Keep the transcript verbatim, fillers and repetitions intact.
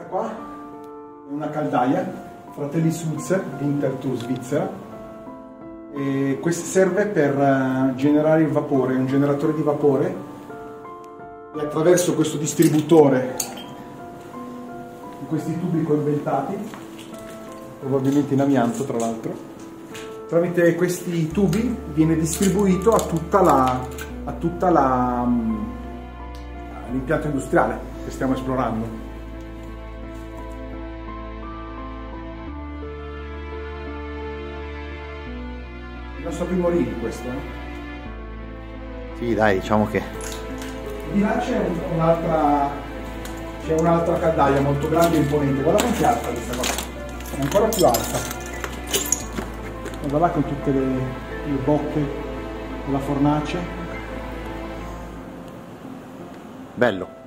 Questa qua è una caldaia, Fratelli Sulzer, Winterthur, Svizzera, e questa serve per generare il vapore, è un generatore di vapore, e attraverso questo distributore, questi tubi coibentati, probabilmente in amianto tra l'altro, tramite questi tubi viene distribuito a tutta la, a tutta la, l'impianto industriale che stiamo esplorando. Il nostro primo rig questo, eh? Sì, dai, diciamo che... Di là c'è un'altra c'è un'altra caldaia molto grande e imponente. Guarda quanto è alta questa qua, è ancora più alta. Guarda là con tutte le, le bocche della fornace. Bello.